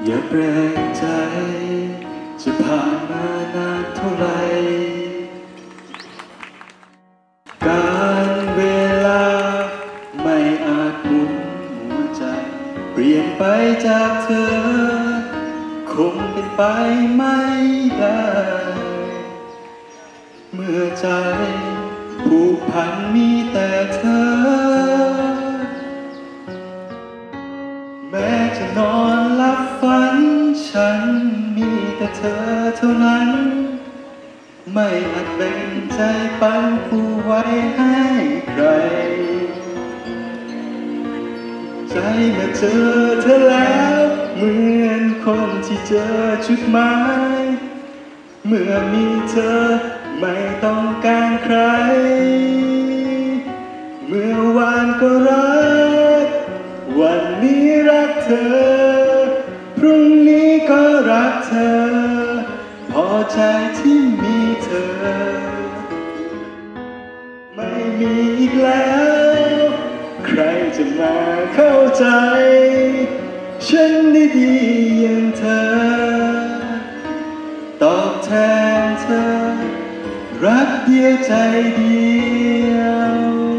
อย่าแปลกใจจะผ่านมานานเท่าไหร่การเวลาไม่อาจหมุนหัวใจเปลี่ยนไปจากเธอคงเป็นไปไม่ได้เมื่อใจผูกพันมีแต่เธอแม้จะนอนหลับฝันฉันมีแต่เธอเท่านั้นไม่อาจแบ่งใจปันผู้ไว้ให้ใครใจเมื่อเจอเธอแล้วเหมือนคนที่เจอจุดหมายเมื่อมีเธอไม่ต้องการใครเมื่อวานก็รักวันนี้รักเธอพรุ่งนี้ก็รักเธอพอใจที่มีเธอไม่มีอีกแล้วใครจะมาเข้าใจฉันได้ดีอย่างเธอตอบแทนเธอรักเดียวใจเดียว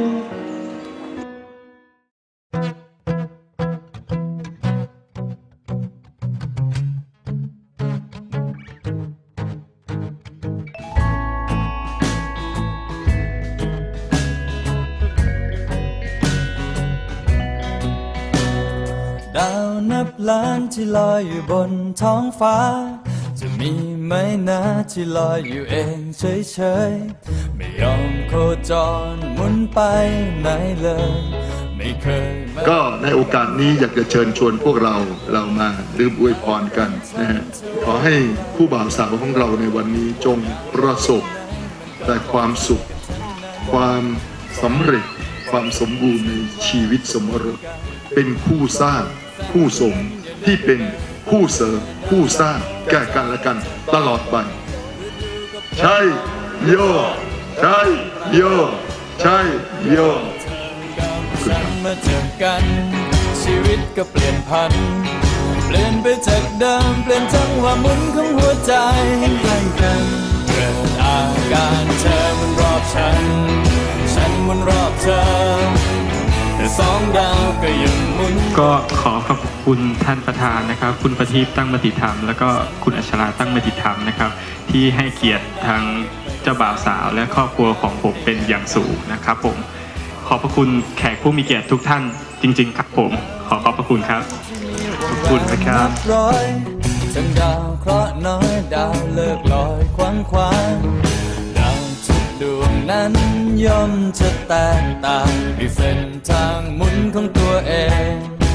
ดาวนับล้านที่ลอยอยู่บนท้องฟ้าจะมีไหมนะที่ลอยอยู่เองเฉยๆไม่ยอมโคจรหมุนไปไหนเลยไม่เคยก็ในโอกาสนี้อยากจะเชิญชวนพวกเรามาดื่มอวยพรกันนะฮะขอให้ผู้บ่าวสาวของเราในวันนี้จงประสบแต่ความสุขความสำเร็จความสมบูรณ์ในชีวิตสมรสเป็นผู้สร้างผู้สมที่เป็นผู้เสริมผู้สร้างแก่กันและกันตลอดไปใช่โยใช่โยใช่โยมาเจอกันชีวิตก็เปลี่ยนพันเปลี่ยนไปจากเดิมเปลี่ยนจังหวะหมุนของหัวใจใกล้กันเกิดอาการเธอมันรอบฉันมันรอบเธอแต่สองดาวก็ยังหมุนก็ขอขอบคุณท่านประธานนะครับคุณประทีปตั้งมติธรรมแล้วก็คุณอัชราตั้งมติธรรมนะครับที่ให้เกียรติทางเจ้าบ่าวสาวและครอบครัวของผมเป็นอย่างสูงนะครับผมขอบพระคุณแขกผู้มีเกียรติทุกท่านจริงๆครับผมขอบพระคุณครับขอบคุณนะครับทั้งดาวเคราะห์น้อยดาวเลิกลอยคว้างดาวทุกดวงนั้นย่อมจะแตกต่างมีเส้นทางหมุนของตัวเอง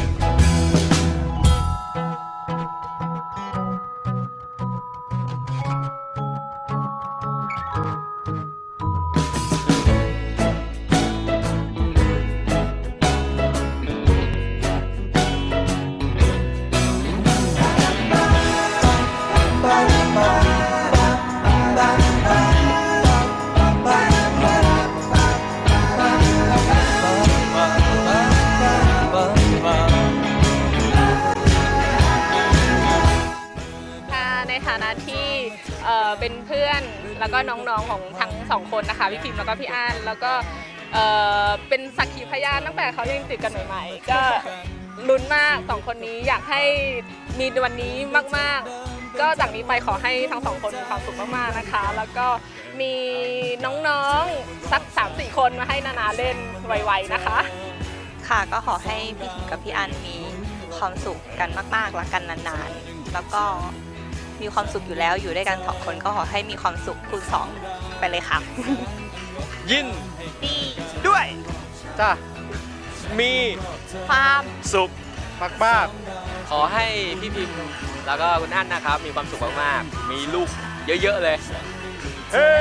เป็นเพื่อนแล้วก็น้องๆของทั้งสองคนนะคะพี่พิมพ์แล้วก็พี่อั้นแล้วก็เป็นสักขีพยานตั้งแต่เขายังติดกันใหม่ๆก็ลุ้นมากสองคนนี้อยากให้มีวันนี้มากๆก็จากนี้ไปขอให้ทั้งสองคนมีความสุขมากๆนะคะแล้วก็มีน้องๆสัก 3-4 คนมาให้นานาเล่นไวๆนะคะค่ะก็ขอให้พี่พิมพ์กับพี่อั้นมีความสุขกันมากๆรักกันนานๆแล้วก็มีความสุขอยู่แล้วอยู่ด้วยกัน2 คนก็ขอให้มีความสุขคูณ2ไปเลยค่ะยินดีด้วยจ้ะมีความสุขมากๆขอให้พี่พิมพ์แล้วก็คุณอั้นนะครับมีความสุขมากๆมีลูกเยอะๆเลยเฮ้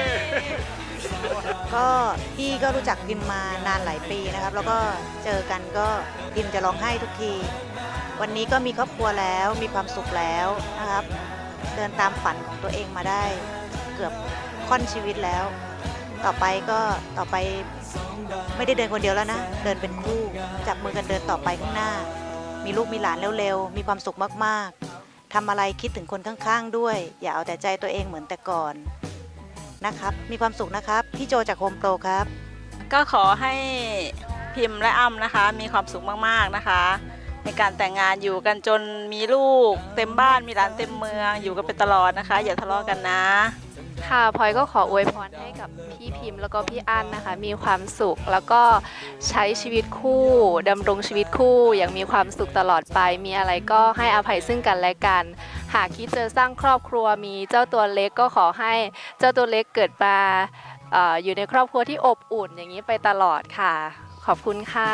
ก็พี่ก็รู้จักพิมมานานหลายปีนะครับแล้วก็เจอกันก็พิมจะร้องไห้ทุกทีวันนี้ก็มีครอบครัวแล้วมีความสุขแล้วนะครับเดินตามฝันของตัวเองมาได้เกือบค่อนชีวิตแล้วต่อไปไม่ได้เดินคนเดียวแล้วนะเดินเป็นคู่จับมือกันเดินต่อไปข้างหน้ามีลูกมีหลานเร็วๆมีความสุขมากๆทำอะไรคิดถึงคนข้างๆด้วยอย่าเอาแต่ใจตัวเองเหมือนแต่ก่อนนะครับมีความสุขนะครับพี่โจจากโฮมโปรครับก็ขอให้พิมพ์และอ้ำนะคะมีความสุขมากๆนะคะในการแต่งงานอยู่กันจนมีลูกเต็มบ้านมีหลานเต็มเมืองอยู่กันไปตลอดนะคะอย่าทะเลาะกันนะค่ะพลอยก็ขออวยพรให้กับพี่พิมพ์แล้วก็พี่อั้นนะคะมีความสุขแล้วก็ใช้ชีวิตคู่ดำรงชีวิตคู่อย่างมีความสุขตลอดไปมีอะไรก็ให้อภัยซึ่งกันและกันหากคิดจะสร้างครอบครัวมีเจ้าตัวเล็กก็ขอให้เจ้าตัวเล็กเกิดมาอยู่ในครอบครัวที่อบอุ่นอย่างนี้ไปตลอดค่ะขอบคุณค่ะ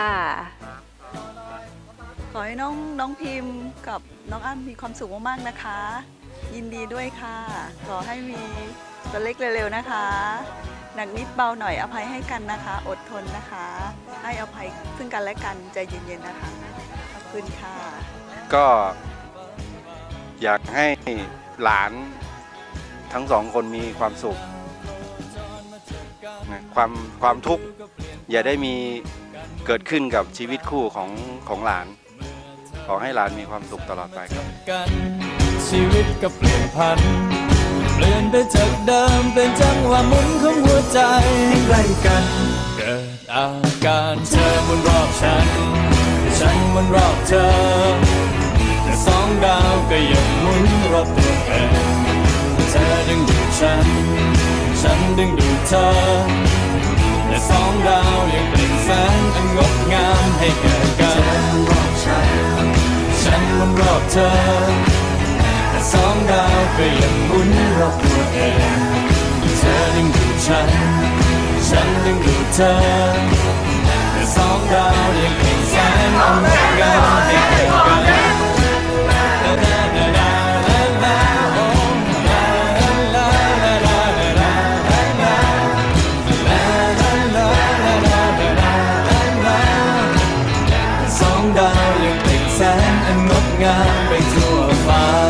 ขอให้น้องพิมพ์กับน้องอ้ำมีความสุขมากๆนะคะยินดีด้วยค่ะขอให้มีตัวเล็กเร็วๆนะคะหนักนิดเบาหน่อยอภัยให้กันนะคะอดทนนะคะให้อภัยซึ่งกันและกันใจเย็นๆนะคะขอบคุณค่ะก็อยากให้หลานทั้งสองคนมีความสุขความทุกข์อย่าได้มีเกิดขึ้นกับชีวิตคู่ของหลานขอให้หลานมีความสุขตลอดไปครับชีวิตก็เปลี่ยนผันเปลี่ยนไปจากเดิมเป็นจังหวะหมุนของหัวใจให้ใกล้กันเกิดอาการเธอหมุนรอบฉันหมุนรอบเธอแต่สองดาวก็ยังหมุนรอบตัวเองเธอดึงดูดฉันดึงดูดเธอแต่สองดาวยังเปล่งแสงอันงดงามให้แก่กันเธอหมุนรอบฉันหมุนรอบเธอแต่สองดาวก็ยังหมุนรอบตัวเองเธอดึงดูดฉันดึงดูดเธอแต่สองดาวยังเปล่งแสงอันงดงามให้แก่กันดาวยังเปล่งแสงอันงดงามไปทั่วฟ้า